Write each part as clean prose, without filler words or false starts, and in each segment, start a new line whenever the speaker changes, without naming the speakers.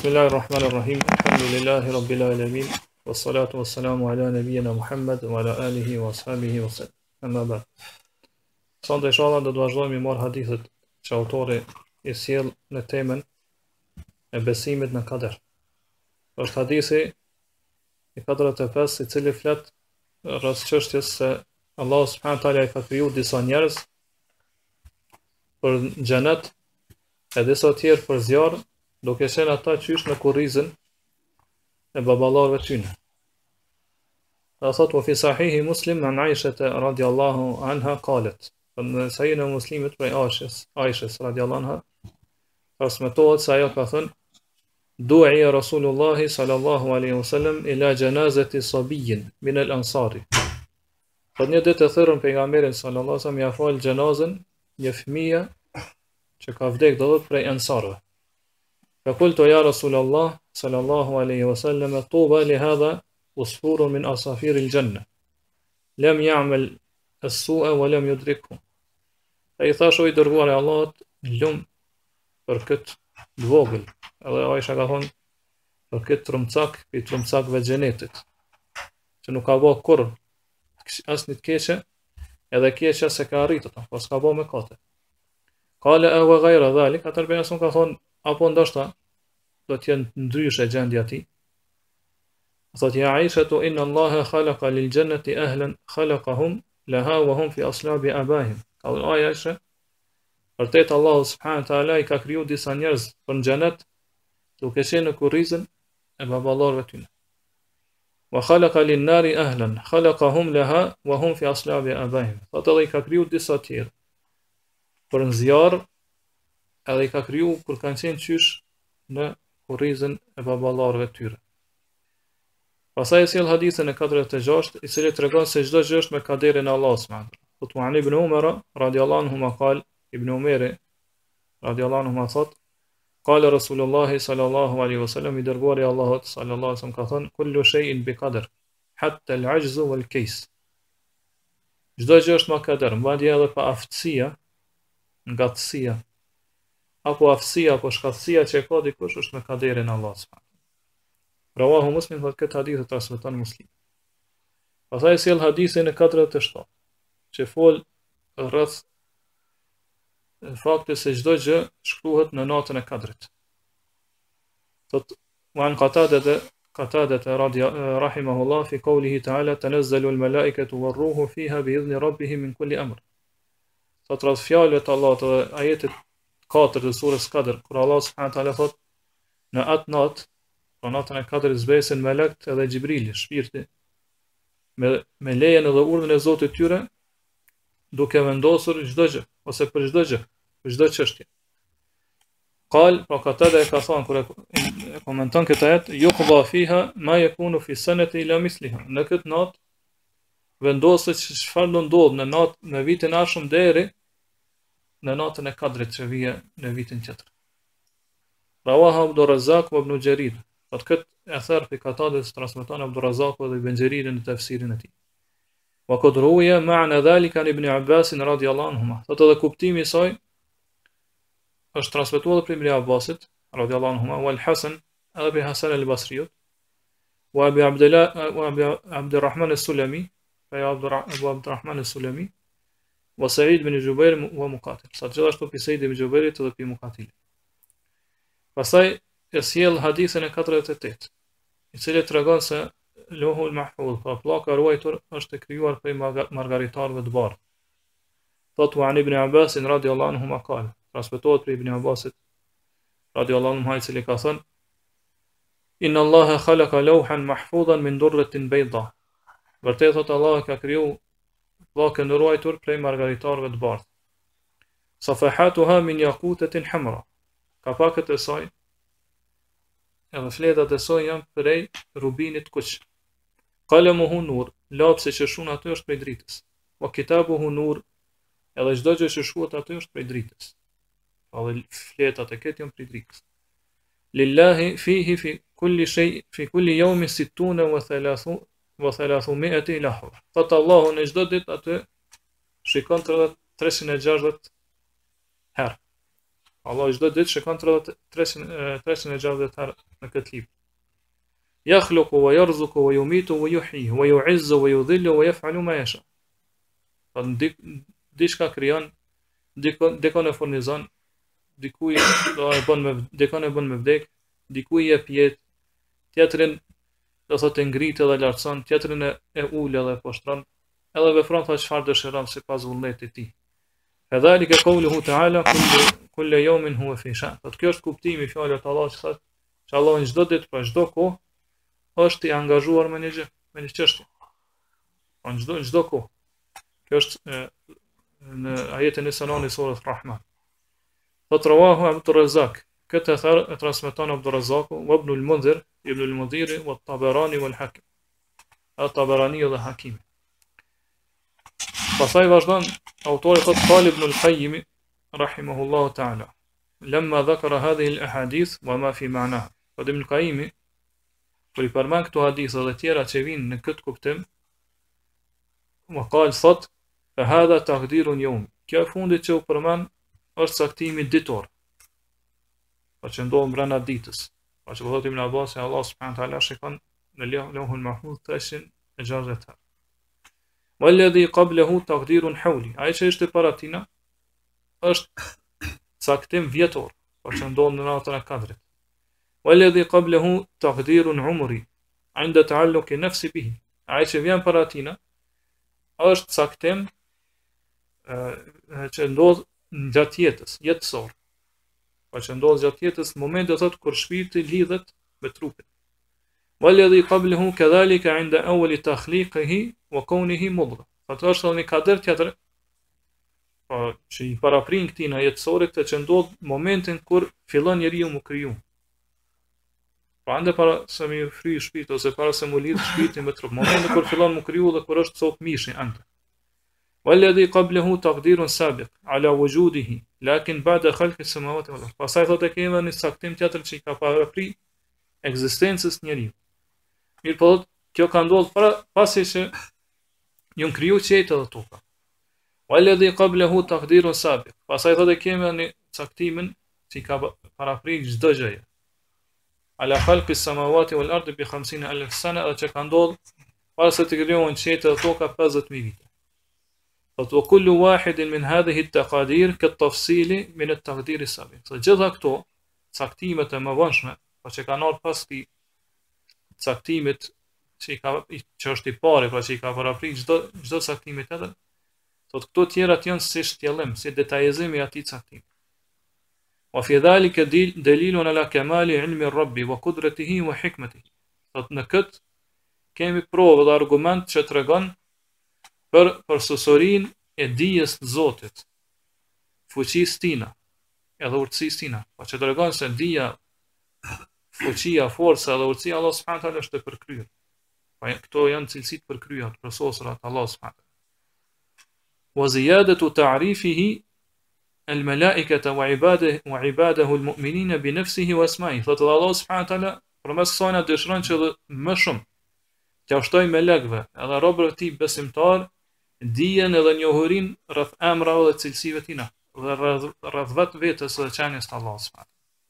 Bismillahirrahmanirrahim. Alhamdulillahi Rabbil alamin. Wassalatu wassalamu ala nabiyyina Muhammad wa ala alihi wa ashabihi wa sallam. Amma ba'd. Sonte inshallah do të vazhdojmë marr hadithet që autori i sjell në temën e besimit në kader. Është hadithi i 45 i cili flet rreth çështjes se Allah subhanahu wa taala i ka kriju disa njerëz për xhenet e disa tjerë për zjarr, duke qenë ata qysh në kurrizën e baballarëve tyne. Dhe thot, wa fi sahihi Muslim an Aisha radiallahu anha qalet. Në sahihin e Muslimit prej Aishës radiallahu anha, transmetohet se ajo ka thënë: Du'i Rasulullahi sallallahu alaihi wasallam ila janazati sabiyyin min al-ansari. Për një ditë e thërën pejgamberin sallallahu alaihi wasallam ja fal xhenazën një fëmijë që ka vdekur do të prej ansarëve. فقلت يا رسول الله صلى الله عليه وسلم طوبى لهذا عصفور من عصافير الجنة لم يعمل السوء ولم يدركه. Ai thashu i dërguar e Allahut, lum për këtë vogël. Edhe Aisha ka thonë për këtë trumcak, për trumcakëve të xhenetit, që nuk ka bërë kurrë asnjë të keqe, edhe keqja se ka arritur ato, po s'ka bërë mëkate. Qala wa ghayra dhalik, atë beson ka thonë apo ndoshta do të jenë ndryshe gjendja e tij. Thot ja Aisha inna Allaha khalaqa lil jannati ahlan khalaqahum laha wa hum fi aslabi abahim. Ka Aisha, vërtet Allahu subhanahu wa taala i ka kriju disa njerëz për xhenet duke qenë në kurrizën e baballarëve tyre. Wa khalaqa lin nari ahlan khalaqahum laha wa hum fi aslabi abahim. Thot edhe i ka kriju disa tjerë për në zjarr, edhe i ka kriju kur kanë qenë qysh në kurrizën e baballarëve tyre. Pastaj e sjell hadithin e 46, i cili tregon se çdo gjë është me kaderin e Allahut subhanahu wa taala. Thot Ibn Umar radiyallahu anhu qal, Ibn Umar radiyallahu anhu thot, qala Rasulullah sallallahu alaihi wasallam, i dërguari i Allahut sallallahu alaihi wasallam ka thënë, kullu shay'in bi qadar, hatta al-'ajz wal kays. Çdo gjë është me kader, madje edhe pa aftësia, ngatësia, apo aftësia, apo shkatësia që e ka dikush është me kaderin e Allahut subhanahu. Rawahu Muslim, thot këtë hadith e transmeton Muslim. Pastaj sjell hadithin e 47, që fol rreth faktit se çdo gjë shkruhet në natën e kadrit. Thot wa an qatada rahimahullah fi qawlihi ta'ala tanazzalu al-mala'ikatu war-ruhu fiha bi idhni rabbihim min kulli amr. Thot rreth fjalët e Allahut dhe ajetit 4 të surës Kadr, kur Allah subhanahu wa taala thot në atë natë, në natën e Kadrit zbesin melekt edhe Xhibrili, shpirti, me lejen edhe urdhën e Zotit tyre, duke vendosur çdo gjë, ose për çdo gjë, për çdo çështje. Qal, pra Qatada e ka thënë kur e komenton këtë ajet, yuqda fiha ma yakunu fi sanati ila misliha. Në këtë natë vendoset çfarë do ndodh në natë, në vitin e ardhshëm deri në natën e Kadrit që vije në vitin tjetër. Rawaha Abdurrazzaq wa Ibn Jarir. Por këtë e therr fi Qatadës transmeton Abdurrazzaq dhe Ibn Jarir në tafsirin e tij. Wa qad ruwiya ma'na dhalika an Ibn Abbas radiyallahu anhuma. Sot edhe kuptimi i saj është transmetuar prej Ibn Abbasit radiyallahu anhuma, wal Hasan edhe bi Hasan al-Basri, wa bi Abdurrahman as-Sulami, Abu Abdurrahman as-Sulami, wa Sa'id bin Jubair wa Muqatil. Sa gjithashtu pi Sa'id bin Jubairit dhe pi Muqatil. Pastaj e sjell hadithin e 48, i cili tregon se Lohul Mahfuz, pa pllaka e ruajtur, është e krijuar prej margaritarëve të bardhë. Thot wa an Ibn Abbas radiyallahu anhu qala, transmetohet prej Ibn Abbasit radiyallahu anhu, i cili ka thënë: Inna Allaha khalaqa lawhan mahfuzan min durratin bayda. Vërtet thot Allah ka kriju pllakën e ruajtur prej margaritarëve të bardhë. Safahatuha min yaqutatin hamra. Kapakët e saj edhe fletat e saj janë prej rubinit kuq. Qalamuhu nur, lapsi që shkruan aty është prej dritës. Wa kitabuhu nur, edhe çdo gjë që shkruhet aty është prej dritës. Edhe fletat e këtij janë prej dritës. Lillahi fihi fi kulli shay fi kulli yawmin 60 wa 300 lahwa. Thot Allahu në çdo ditë aty shikon 360 herë. Allah çdo ditë shikon 360 herë në këtë libër. Yakhluqu wa yarzuqu wa yumitu wa yuhyi wa yu'izzu wa yudhillu wa yaf'alu ma yasha. Diçka krijon, dikon e furnizon, dikujt do e bën me dikon e bën me vdek, dikujt jep jetë, tjetrin do thotë ngrit edhe lartëson, tjetrin e ul edhe poshtron, edhe vepron sa çfarë dëshiron sipas vullnetit të tij. Kadhalika qawluhu ta'ala kullu yawmin huwa fi sha'n. Kjo është kuptimi i fjalës të Allahut që thotë që Allah në çdo ditë për çdo kohë është i angazhuar me një gjë, me një çështje. Në çdo kohë. Kjo është në ajetin e Sanani surës Rahman. Thot rawahu Abdurrazzaq. Këtë e transmeton Abdurrazzaku, wa Ibn al-Mundhir, Ibn al-Mundhir, wa Tabarani wal Hakim. Tabarani dhe Hakimi. Pastaj vazhdon autori thot qal Ibn al-Qayyim rahimahullahu ta'ala. Lamma dhakara hadhihi al-ahadith wa ma fi ma'naha. Ibn al-Qayyim kur i përmend këto hadithe dhe tjera që vinë në këtë kuptim, wa qal thot fa hadha taqdirun yawm. Kjo e fundit që u përmend është caktimi ditor. Pa që ndohë mbrana ditës. Pa që përdojt Ibn Abbas e Allah subhanahu ta'ala shikon në Lauhul Mahfuz 360 herë. Walladhi qablahu taqdirun hawli. Ai që ishte para tina është caktim vjetor, pa që ndohë në natën e Kadrit. Walladhi qablahu taqdirun umri, 'inda ta'alluqi nafsi bihi. Ai që vjen para tina është caktim që ndodh gjatë jetës, jetësor. Pa që ndodh gjatë jetës, moment do thot kur shpirti lidhet me trupin. Walladhi qablahu kadhalika 'inda awwali takhliqihi wa kawnihi mudghah. Ato është një kader tjetër, që i paraprin këtij në jetësorit të që ndodh momentin kur fillon njeriu mu kriju. Pra ande para se më fry shpirti ose para se mu lidh shpirti me trup, momentin kur fillon mu kriju dhe kur është cop mishi ande. Walladhi qablahu taqdirun sabiq ala wujudihi lakin ba'da khalqi as-samawati wal ardh. Pastaj thotë kemi një saktim tjetër që i ka parapri ekzistencës njeriu. Mirë po, kjo ka ndodhur pasi që janë kriju qiejt edhe toka. Walladhi qablahu taqdirun sabiq. Pastaj thotë kemi një saktimin që i ka parapri çdo gjë. Ala khalqi as-samawati wal ardh bi 50,000 sana, që ka ndodhur para se të krijohen qiejt edhe toka 50,000 vite. وكل واحد من هذه التقادير كالتفصيل من التقدير السابق. Gjitha këto caktimet e mëvonshme, pa që kanë ardhur pas këtij caktimit që është i pari, pra që i ka paraprit çdo caktimi tjetër, thotë këto tjerat janë si shtjellim, si detajizim i atij caktimi. Wa fi dhalika dalilun ala kamali ilmi rabbi wa qudratihi wa hikmatihi. Thotë në këtë kemi provë dhe argument që tregon për sosorin e dijes të Zotit, fuqisë tina, edhe urtësisë tina. Pa që të regon se dija, fuqia, forca edhe urtësia Allah subhanahu wa taala është e përkryer. Pa këto janë cilësitë përkryer të përsosura të Allah subhanahu wa taala. Wa ziyadatu ta'rifihi al-malaikata wa ibadahu al-mu'minina bi nafsihi wa asma'ihi. Thotë Allah subhanahu wa taala përmes kësaj na dëshiron që më shumë t'ia ushtoj melekëve edhe robërve të tij besimtar dijen edhe njohurin rreth emrave dhe cilësive tina dhe rreth vetë vetës dhe qenies të Allahut subhanahu.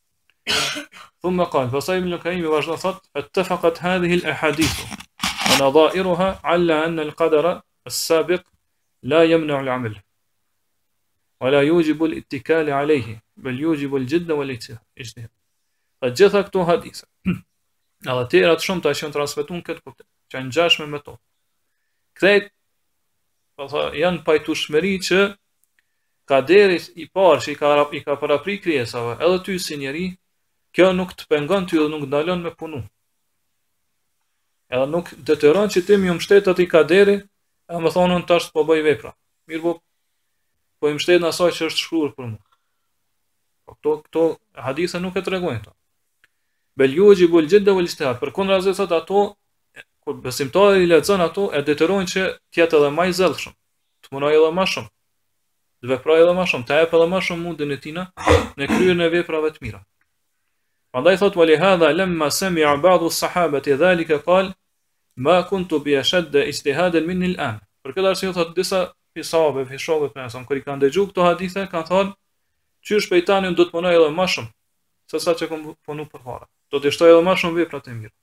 Thumma qal, pastaj Ibn al-Qayyim vazhdon thotë, ittafaqat hadhihi al-ahadith wa nadha'iruha ala anna al-qadara as-sabiq la yamna'u al-'amal wa la yujibu al-ittikal 'alayhi bal yujibu al-jidd wal ijtihad. Gjitha këto hadithe edhe tjera të shumta që janë transmetuar këtë kuptim, që janë ngjashme me to. Këto janë pajtueshmëri që kaderi i parë që i ka paraprit krijesave, edhe ty si njeri, kjo nuk të pengon ty dhe nuk ndalon me punu. Edhe nuk detyron që ti më mbështet atij kaderi, e më thonë unë tash po bëj vepra. Mirë po i mbështet në asaj që është shkruar për mua. Po këto hadithe nuk e tregojnë këto. Bel yujibu al-jidd wal ijtihad. Përkundrazi thotë ato kur besimtari i lexon ato e detyrojnë që të jetë edhe më i zellshëm, të munojë edhe më shumë, të veprojë edhe më shumë, të jepë edhe më shumë mundin e tij në kryerjen e veprave të mira. Prandaj thotë wali hadha lamma sami'a ba'du as-sahabati dhalika qal ma kuntu bi ashadd ijtihadan minni al-an. Për këtë arsye thotë disa sahabë, shokët e mëson kur i kanë dëgjuar këto hadithe kanë thonë qysh pejtani do të punoj edhe më shumë se sa që kam punu përpara. Do të shtoj edhe më shumë vepra të mira.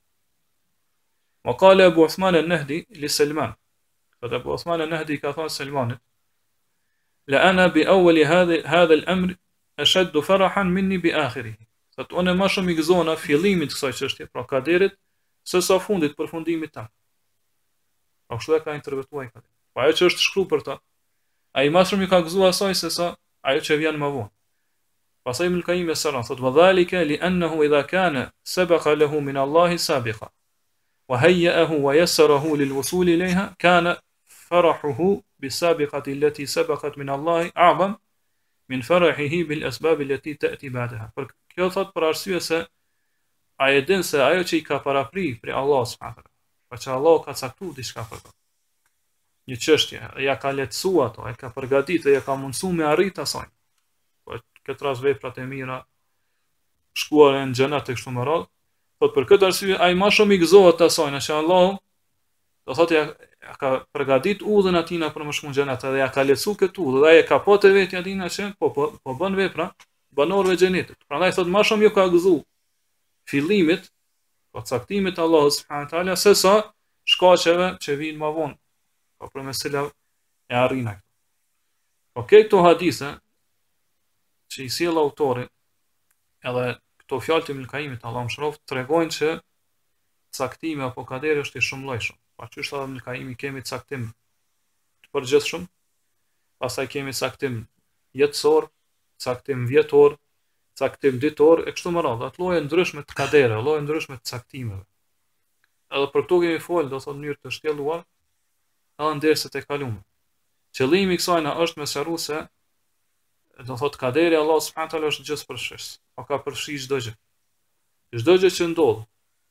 Wa qala Abu Uthman al-Nahdi li Salman. Qad Abu Uthman al-Nahdi ka thënë Salmanit: "La ana bi awwal hadha al-amr ashaddu farahan minni bi akhirih." Sot unë më shumë i gëzona fillimit të kësaj çështje, pra kaderit, se sa fundit, përfundimit tam. Pa kështu e ka interpretuar ai. Pa ajo që është shkruar për ta, ai më shumë i ka gëzuar asaj se sa ajo që vjen më vonë. Pastaj Ibn Qayyim e thot: "Wa dhalika li annahu idha kana sabaqa lahu min Allah sabiqa wa hayya'ahu wa yassarahu lil wusul ilayha kana farahuhu bisabiqati allati sabaqat min Allah a'zam min farahihi bil asbab allati ta'ti ba'daha." Për kjo thot për arsye se ai e din se ajo që i ka parapri prej Allah subhanahu wa taala, pa që Allah ka caktuar diçka për to. Një çështje, ja ka lehtësuar ato, e ka përgatitur, ja ka mundsuar me arrit asaj. Po këtë rast veprat e mira shkuar në xhenat e kështu me radhë, thot për këtë arsye ai më shumë i gëzohet asaj, që Allah do thotë ja ka përgatitur udhën atina për më shumë xhenat, edhe ja ka lehtësuar këtë udhë, dhe ai e ka po të vetë atina që po bën vepra banorëve xhenetit. Prandaj thot më shumë ju ka gëzuar fillimit, po caktimit Allahu subhanahu wa taala se sa shkaqeve që vijnë më vonë, po për mes cilave e arrin ai. Po këto hadithe që i sjell autori, edhe këto fjalë të Ibn Qayyimit, Allahu mëshiroft, tregojnë që caktimi apo kaderi është i shumëllojshëm. Pa çështë thënë Ibn Qayyimi, kemi caktim të përgjithshëm, pastaj kemi caktim jetësor, caktim vjetor, caktim ditor, e kështu me radhë, ato lloje ndryshme të kadere, lloje ndryshme të caktimeve. Edhe për këto kemi folë, do thotë në mënyrë të shtjelluar, edhe ndërsa të kaluam. Qëllimi i kësaj është me sqaruar se do thotë kaderi Allah subhanahu wa taala është gjithë përfshirës, o ka përfshi çdo gjë. Çdo gjë që ndodh,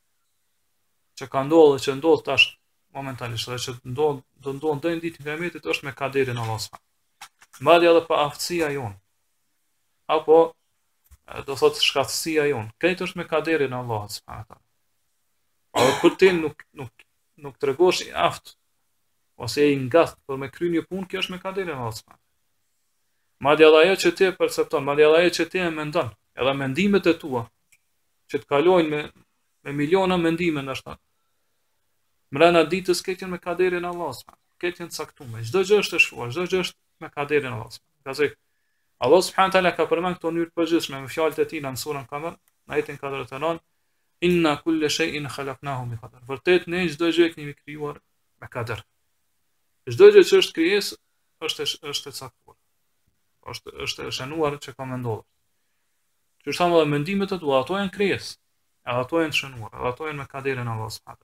që ka ndodhur, që ndodh tash momentalisht, dhe që ndodh, do ndodh deri në ditën e Kiametit, është me kaderin Allah subhanahu. Madje edhe pa aftësia jonë, apo do thotë shkatësia jonë, këtë është me kaderin Allah subhanahu wa taala. Por kur ti nuk tregosh i aft ose i ngath për me kry një punë, kjo është me kaderin Allah subhanahu. Madje edhe ajo që ti e percepton, madje edhe ajo që ti e mendon, edhe mendimet e tua që të kalojnë me miliona mendime ndoshta. Mbrana ditës këtë janë me kaderin Allah subhanahu. Këtë janë caktuar. Çdo gjë është e shkruar, çdo gjë është me kaderin Allah subhanahu. Qase Allah subhanahu taala ka përmend këto në mënyrë përgjithshme me fjalët e tij në surën Kamar, në ajetin 49, inna kulla shay'in khalaqnahu bi qadar. Vërtet ne çdo gjë e kemi krijuar me kader. Çdo gjë që është krijesë është e caktuar. Është e shënuar që ka menduar. Që thamë edhe mendimet e tua, ato janë krijesë, edhe ato janë shënuar, edhe ato janë me kaderin Allah subhanahu.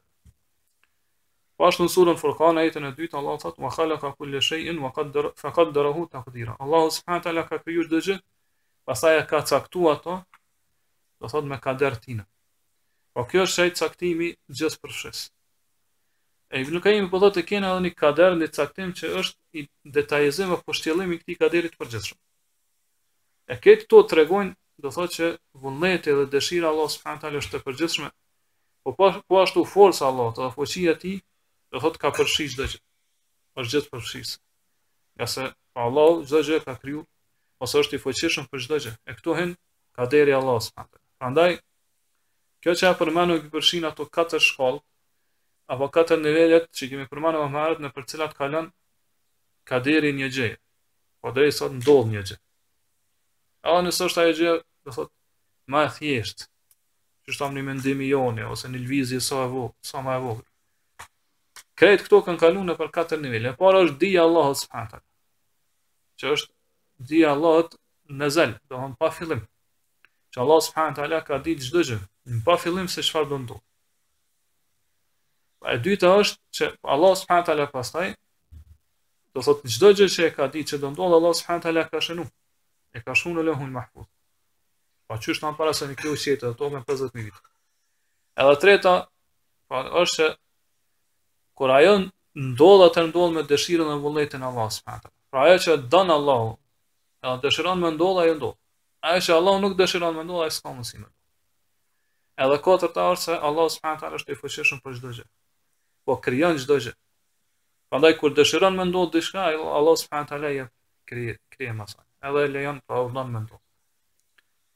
Pas në surën Furqan ajetin e 2 Allah thot: "Wa khalaqa kulla shay'in wa qaddarahu taqdira." Allah subhanahu taala ka krijuar çdo gjë, pastaj ka caktuar ato, do thot me kader tina. Po kjo është ai caktimi gjithëpërfshis. E Ibn Qayyim po thotë kena edhe një kader, një caktim që është i detajizim apo shtjellim i këtij kaderit të përgjithshëm. E këto tregojnë, do thotë që vullneti dhe dëshira Allah subhanahu taala është e përgjithshme, po ashtu forca e Allahut dhe fuqia e tij, do thotë ka përfshi çdo gjë. Është gjithëpërfshis. Ja se pa Allah çdo gjë ka kriju, ose është i fuqishëm për çdo gjë. E këtu hen kaderi i Allah subhanahu taala. Prandaj kjo që përmendëm i përfshin ato 4 shkallë apo 4 nivelet që kemi përmendur më herët në për cilat kalon kaderi një gjë. Po deri sot ndodh një gjë. A nëse është ajo gjë, do thotë më e thjeshtë, që është një mendim i joni ose një lëvizje sa më e vogël. Këtë këto kanë kaluar në për 4 nivele. E para është dija e Allahut subhanahu taala, që është dija e Allahut nazal, do të thonë pa fillim. Që Allah subhanahu taala ka ditë çdo gjë, pa fillim se çfarë do ndodh. E dyta është që Allah subhanahu taala pastaj do thotë çdo gjë që e ka ditë që do ndodh, Allah subhanahu taala ka shënuar. E ka shënuar në Lauhul Mahfuz. Pa qysh në para se një kriju qetë, ato me 50.000 vite. Edhe treta, është që kur ajo ndodh me dëshirën dhe vullnetin e Allah subhanahu taala. Pra ajo që don Allahu, edhe dëshiron me ndodh, ajo ndodh. Ajo që Allahu nuk dëshiron me ndodh, ai s'ka mundësi me ndodh. Edhe katërta është se Allah subhanahu taala është i fuqishëm për çdo gjë. Po krijon çdo gjë. Prandaj kur dëshiron me ndodh diçka, Allah subhanahu taala ja krijon asaj. Edhe lejon pa urdhën me ndodh.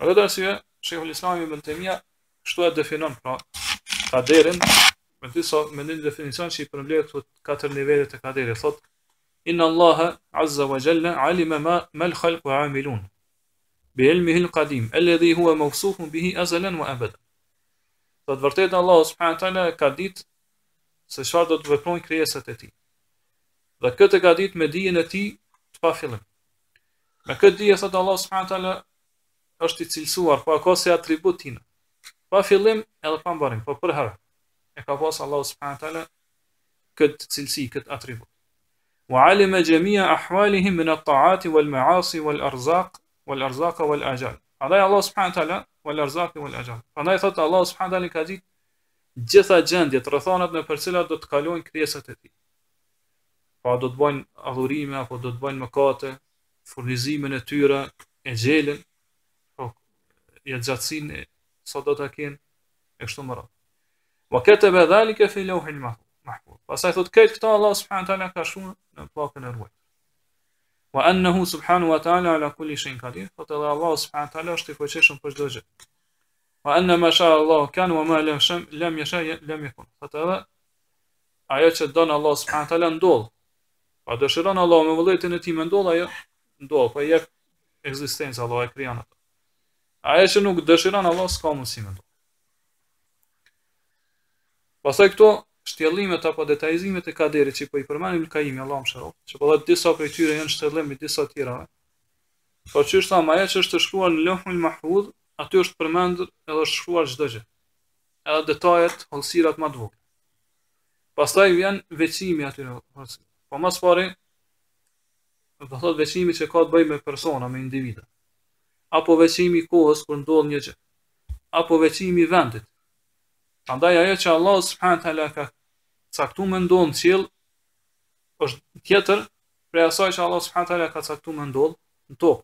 Për këtë arsye, Sheikhul Islam Ibn Taymija kështu e definon pra kaderin me një definicion që i përmbledh këto katër nivele të kaderit. Thot inna Allaha azza wa jalla alima ma al-khalqu amilun bi ilmihi al-qadim alladhi huwa mawsufun bihi azalan wa abada. Do të vërtetë Allahu subhanahu wa taala ka ditë se çfarë do të veprojnë krijesat e tij. Dhe këtë ka ditë me dijen e tij të pa fillim. Me këtë dije thot Allahu subhanahu wa taala është i cilësuar, pa ka si atribut tina. Pa fillim edhe pa mbarim, po për herë. E ka pas Allahu subhanahu wa taala këtë cilësi, këtë atribut. Wa alima jami'a ahwalihim min at-ta'ati wal ma'asi wal arzaq wal ajal. Andaj Allahu subhanahu wa taala wal arzaq wal ajal. Andaj thot Allahu subhanahu wa taala ka ditë gjitha gjendjet, rrethonat në për cilat do të kalojnë krijesat e tij. Pa do të bëjnë adhurime apo do të bëjnë mëkate, furnizimin e tyre, e xhelin, po jetë gjatësinë sa do ta kenë e kështu me radhë. Wa kataba dhalika fi lawhil mahfuz. Pastaj thot këtë këta Allah subhanahu wa taala ka shkruar në pllakën e ruajtur. Wa annahu subhanahu wa taala ala kulli shay'in qadir. Thot edhe Allah subhanahu wa taala është i fuqishëm për çdo gjë. Wa anna ma sha Allah kan wa ma lam yasha lam yakun. Thot edhe ajo që don Allah subhanahu wa taala ndodh. Pa dëshiron Allah me vullnetin e tij me ndodh ajo ndodh, po jep ekzistencë Allah e krijon ato. Ajo që nuk dëshiron Allah s'ka mundësi me ndodh. Pastaj këto shtjellimet apo detajzimet e kaderit që po i përmendim Kaimi Allahu mëshiroft, që po thotë disa prej tyre janë shtjellim me disa tjera. Po çu është ajo që është shkruar në Lauhul Mahfuz, aty është përmendur edhe është shkruar çdo gjë. Edhe detajet, hollësirat më të vogla. Pastaj vjen veçimi aty në hollësi. Po më së pari do thotë veçimi që ka të bëjë me persona, me individa. Apo veçimi i kohës kur ndodh një gjë. Apo veçimi i vendit. Prandaj ajo që Allah subhanahu wa taala ka caktuar me ndodh në qiell është tjetër prej asaj që Allah subhanahu wa taala ka caktuar me ndodh në tokë.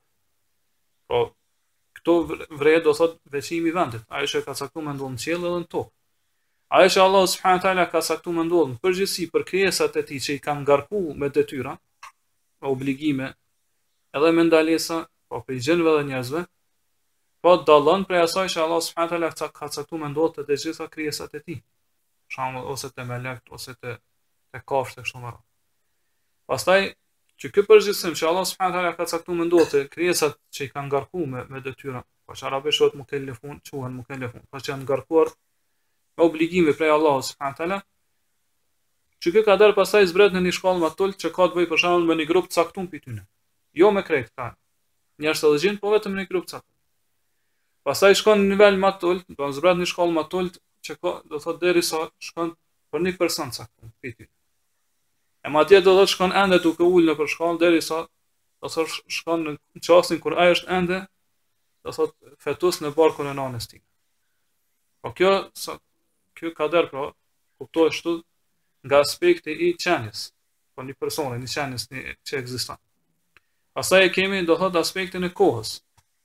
Po këto vret do thot veçimi i vendit, ajo që ka caktuar me ndodh në qiell edhe në tokë. Ajo që Allah subhanahu wa taala ka caktuar me ndodh në përgjithësi për krijesat e tij që i kanë ngarkuar me detyra, me obligime, edhe me ndalesa, po për gjinëve dhe njerëzve, po dallon prej asaj që Allah subhanahu wa taala ka caktuar me ndodh të gjitha krijesat e tij. Për shembull, ose të melekt, ose të kafshë kështu me radhë. Pastaj që ky përgjithësim që Allah subhanahu wa taala ka caktuar me ndodh të krijesat që i kanë ngarkuar me detyra, po që arabisht quhen mukellefun, po që janë ngarkuar me obligime prej Allahut subhanahu wa taala. Që ky kader pastaj zbret në një shkallë më të që ka të bëjë për shembull me një grup të caktuar mbi tyne. Jo me krejt ka. Njerëz të gjin, po vetëm në një grup të caktuar. Pastaj shkon në nivel më të ulët, do zbret në shkollë më të ulët që ka, do thotë derisa shkon për një person caktuar mbi ty. E madje do thotë shkon ende duke ulë nëpër shkollë derisa do thotë shkon në çastin kur ai është ende do thotë fetus në barkun e nanës tij. Po kjo kader pra kuptohet ashtu nga aspekti i qenies, po një personi, një qenies që ekziston. Pastaj e kemi do thotë aspektin e kohës.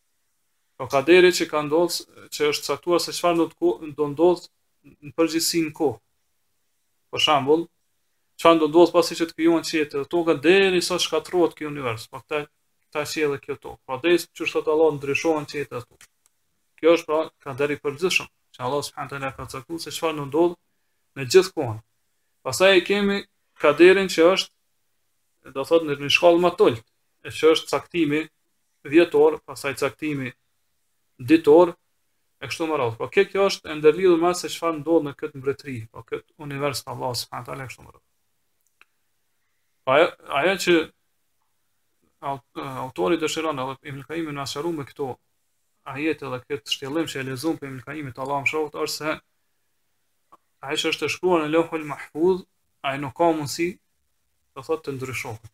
Po kaderi që ka ndodhur, që është caktuar se çfarë do ndodh në përgjithësi në kohë. Për shembull, çfarë do ndodh pasi që të krijohen qielli dhe toka derisa shkatërrohet ky univers, po ta qielli kjo tokë. Po derisa që thotë Allah ndryshohen qielli dhe toka. Kjo është pra kaderi i përgjithshëm, që Allah subhanahu wa taala ka caktuar se çfarë do ndodh në gjithë kohën. Pastaj kemi kaderin që është do thotë në një shkallë më të ulët, që është caktimi vjetor, pastaj caktimi ditor e kështu me radhë. Po kjo është e ndërlidhur me se çfarë ndodh në këtë mbretëri, po këtë univers të Allahut subhanahu wa taala kështu me radhë. Ajo që autori dëshiron edhe Ibn Kaimi na shëron me këto ajete dhe këtë shtjellim që e lexuam për Ibn Kaimit Allahu mëshiroft është se ai që është shkruar në Lauhul Mahfuz, ai nuk ka mundësi do thotë të ndryshohet.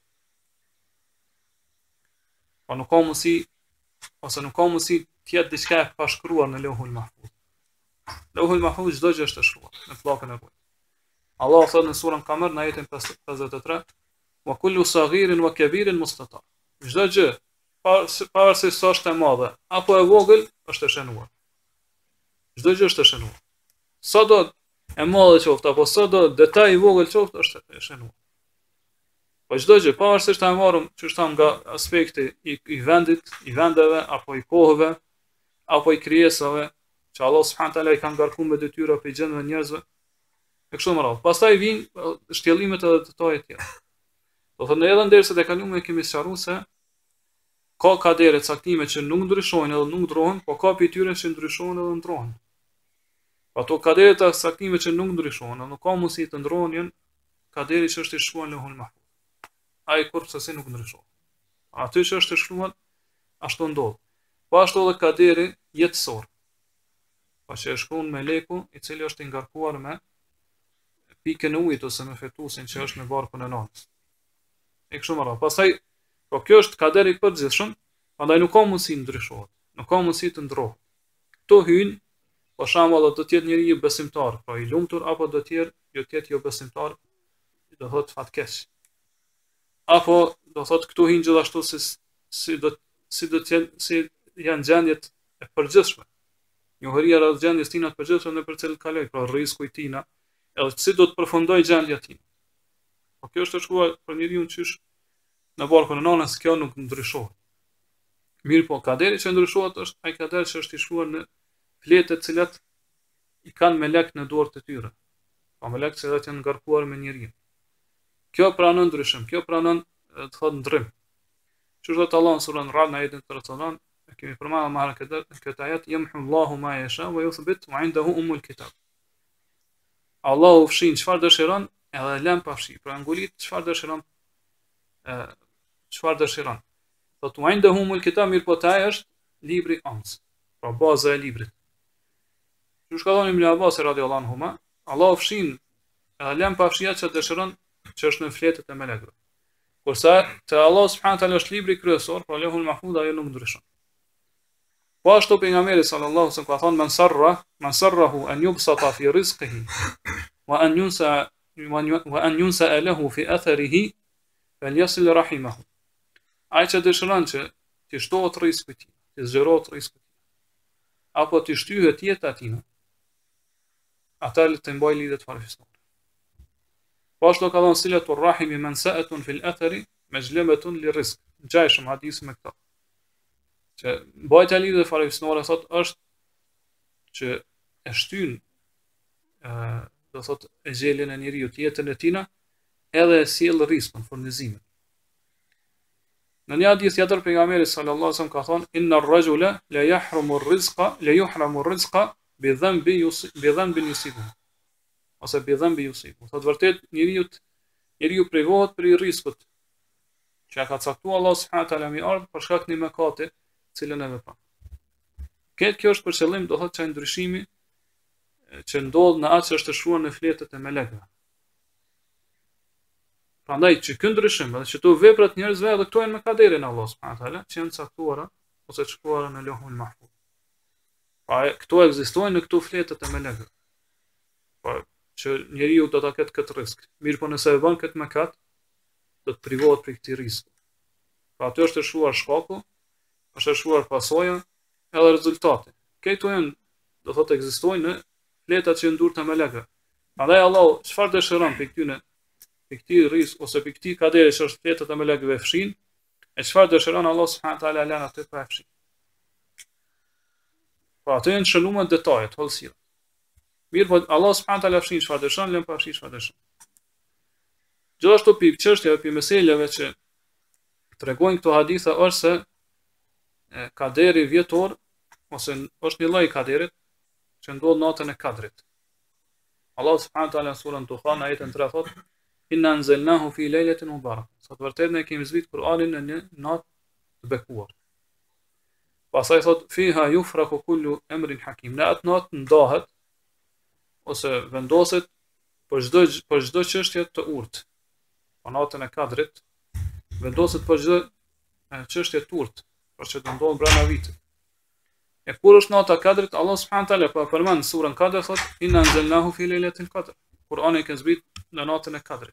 Po nuk ka mundësi ose nuk ka mundësi të jetë diçka e pashkruar në Lauhul Mahfuz. Lauhul Mahfuz çdo gjë është e shkruar në pllakën e ruajtur. Allah thotë në surën Kamer në ajetin 53, "Wa kullu saghirin wa kabirin mustatar." Çdo gjë, pavarësisht sa është e madhe apo e vogël, është e shënuar. Çdo gjë është e shënuar. Sa do e madhe qoftë apo sa do detaj i vogël qoftë, është e shënuar. Po çdo gjë, pavarësisht ta marrim çështën nga aspekti i vendit, i vendeve apo i kohëve, apo i krijesave që Allah subhanahu taala i ka ngarkuar me detyra për gjendve njerëzve e kështu me radhë. Pastaj vijnë shtjellimet edhe të tjera të tjera. Do thonë edhe ndërsa të kaluam kemi sqaruar se ka kadere caktime që nuk ndryshojnë edhe nuk ndrohen, po ka pyetje që ndryshojnë edhe ndrohen. Ato kadere të caktime që nuk ndryshojnë, nuk ka mundësi të ndrohen janë kaderi që është i shkruar në Lauhul Mahfuz. Ai kurse si nuk ndryshon. Aty që është i shkruar ashtu ndodh. Po ashtu edhe kaderi jetësor. Pa që e shkruan meleku i cili është i ngarkuar me pikën e ujit ose me fetusin që është në barkun e nanës. E kështu me radhë. Pastaj, po kjo është kaderi i përgjithshëm, prandaj nuk ka mundësi ndryshohet. Nuk ka mundësi të ndrohet. Kto hyn, për shembull, do të jetë njeriu besimtar, pra i lumtur apo do të jetë jo besimtar, do thotë fatkeq. Apo do thotë këtu hyn gjithashtu si janë gjendjet e përgjithshme. Njohëria rreth gjendjes tina të përgjithshme në për cilën kaloj, pra rreziku i tina, edhe si do të përfundoj gjendja tina. Po kjo është e shkruar për njeriu qysh në barkun e nanës, kjo nuk ndryshohet. Mirë po, kaderi që ndryshohet është ai kader që është i shkruar në fletët të cilat i kanë melek në dorë të tyre. Pa melek që dhe janë ngarkuar me njeriu. Kjo pranon ndryshim, kjo pranon të thotë ndrym. Që është Allah në surën Ra'd në ajetin 39, e kemi përmendur më herë këtë ajet, yamhu Allahu ma yasha wa yuthbit wa 'indahu umul kitab. Allahu fshin çfarë dëshiron edhe lën pa fshi. Pra ngulit çfarë dëshiron Do të uajnë dhe humul këta mirë po taj është libri ans, pra baza e librit. Që shka dhoni Ibn Abbas radiallahu anhuma, Allah fshin edhe lem pa fshia që dëshiron që është në fletët e melekëve. Kurse të Allah subhanahu taala është libri kryesor, pra Lauhul Mahfuz ajo nuk ndryshon. Po ashtu pejgamberi sallallahu alaihi wasallam ka thonë man sarrahu an yubsata fi rizqihi wa an yunsa lahu fi atharihi falyasil rahimahu. Ai që dëshiron që të shtohet rreziku i tij, të zgjerohet rreziku i tij, apo të shtyhet jeta e tij, ata le të mbajnë lidhje farefisnore. Po ashtu ka thënë silatur rahimi mansa'atun fil athari majlamatun lirizq. Gjajshëm hadith me këtë. Që mbajtja e lidhjeve farefisnore thotë është që e shtyn do thotë e gjelën e njeriu jetën e tij edhe e sjell rrezikun, furnizimin. Në një hadith tjetër pejgamberi sallallahu alaihi wasallam ka thonë inna ar-rajula la yuhramu ar-rizqa bi dhanbin yusibu. Ose bi dhanbi yusibu. Thotë vërtet njeriu privohet për rrezikut që ka caktuar Allah subhanahu taala mi ardh për shkak të një mëkati, cilën e vepron. Kjo është për qëllim do thotë çaj ndryshimi që ndodh në atë që është shkruar në fletët e melekëve. Prandaj që ky ndryshim, edhe që këto veprat njerëzve edhe këto janë me kaderin e Allah subhanahu taala, që janë caktuara ose të shkruara në Lauhul Mahfuz. Pa këto ekzistojnë në këto fletët e melekëve. Pa që njeriu do ta ketë këtë rrezik. Mirë po nëse e bën këtë mëkat, do të privohet prej këtij rreziku. Pa aty është e shkruar shkaku, është e shkruar pasoja, edhe rezultati. Këto janë, do thotë ekzistojnë në fletat që janë durë të melekëve. Prandaj Allahu çfarë dëshiron për këtij rrezik ose për këtij kaderi që është fletat e melekëve fshin, e çfarë dëshiron Allah subhanahu taala lën atë pa fshin. Po ato janë shënuar detajet, hollësia. Mirë, po Allah subhanahu taala fshin çfarë dëshiron, lën pa fshin çfarë dëshiron. Gjithashtu për çështjeve, për meselave që tregojnë këto hadithe është se kaderi vjetor ose është një lloj kaderit që ndodh natën e Kadrit. Allah subhanahu taala në surën Dukhan ajetin 3 thotë inna anzalnahu fi lejletin mubarak. Sot vërtet ne kemi zbrit Kur'anin në një natë të bekuar. Pastaj thot fiha yufraku kullu amrin hakim. Në atë natë ndahet ose vendoset për çdo çështje të urtë. Po natën e Kadrit vendoset për çdo çështje të urtë, për që të ndodh brenda vitit. E kur është nata e Kadrit, Allah subhanahu taala po përmend surën Kadr thot inna anzalnahu fi lejletil qadr. Kur'ani ka zbrit në natën e Kadrit.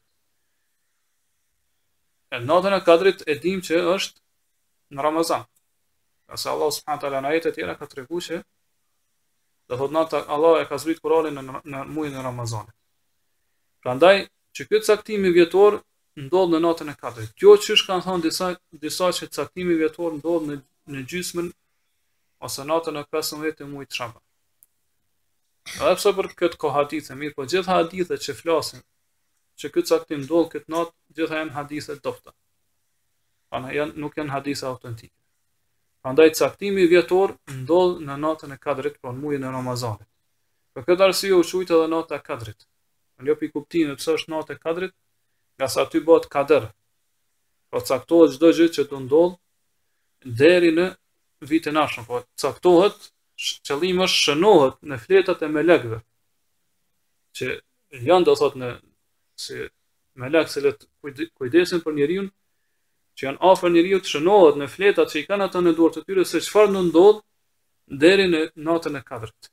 E natën e Kadrit e dim që është në Ramazan. Asa Allah subhanahu taala në ajete tjera ka treguar që do thot nata Allah e ka zbrit Kur'anin në muajin e Ramazanit. Prandaj që ky caktimi vjetor ndodh në natën e Kadrit. Kjo çish kanë thënë disa që caktimi vjetor ndodh në gjysmën ose natën e 15 të muajit Shaban. Edhe pse për këtë ka hadithe, mirë, po gjitha hadithet që flasin që ky caktim ndodh këtë natë, gjitha janë hadithe dobta. Nuk janë hadithe autentike. Prandaj caktimi vjetor ndodh në natën e Kadrit, pra në muajin e Ramazanit. Për këtë arsye u quajt edhe nata e Kadrit. Jo pi kuptimit pse është natë e Kadrit, nga sa aty bëhet Kader. Po caktohet çdo gjë që do ndodh deri në vitin e ardhshëm, po caktohet, qëllimi është shënohet në fletat e melekëve, që janë do thot në si melek se kujdesin për njeriu, që janë afër njeriu, të shënohet në fletat që i kanë ato në dorë të tyre se çfarë do ndodh deri në natën e Kadrit.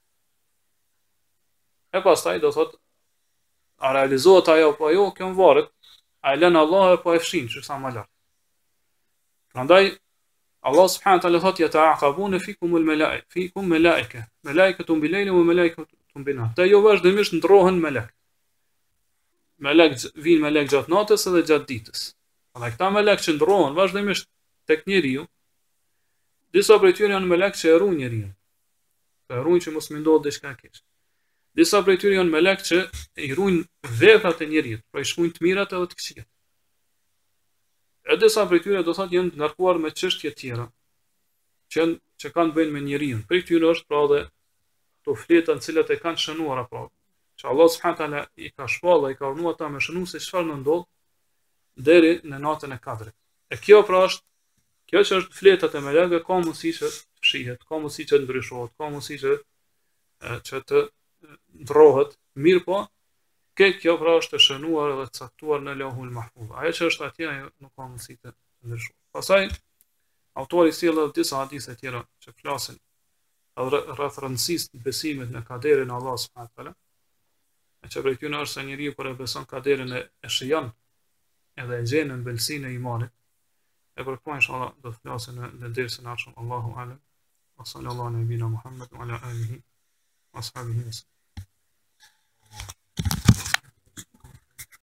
E pastaj do thot a realizohet ajo apo jo, kjo varet, a e lën Allah apo e fshin, që sa më lart. Prandaj Allah subhanahu wa taala thot yata'aqabuna fikum malaika, malaikatun bil-layli wa malaikatun bin-nahar. Ta jo vazhdimisht ndrohen melek. Vin melek gjatë natës edhe gjatë ditës. Dhe këta melek që ndrohen vazhdimisht tek njeriu, disa prej tyre janë melek që e ruajnë njeriu. E ruajnë që mos më ndodhë diçka keq. Disa prej tyre janë melek që i ruajnë veprat e njeriu, pra i shkruajnë të mirat edhe të këqijat. E disa prej tyre do thotë janë ngarkuar me çështje tjera, që kanë të bëjnë me njeriu. Prej tyre është pra edhe to fleta të cilat e kanë shënuar apo që Allah subhanahu taala i ka shpallë, i ka urdhëruar ata me shënuar se çfarë do ndodh deri në natën e Kadrit. E kjo pra kjo që është fletat e melekëve ka mundësi që të fshihet, ka mundësi që të ndryshohet, ka mundësi që të ndrohet, mirë po, kjo pra është e shënuar dhe caktuar në Lauhul Mahfuz. Ajo që është atje ajo nuk ka mundësi të ndryshohet. Pastaj autori sjell edhe disa hadithe tjera që flasin rreth rëndësisë të besimit në kaderin e Allahut subhanahu taala. E që prej tyre është se njeriu kur e beson kaderin e shijon edhe e gjen në belsinë e imanit. E për këto inshallah do të flasim në dersën e ardhshëm. Allahu alem. Wa sallallahu ala nabina Muhammad wa ala alihi wa ashabihi.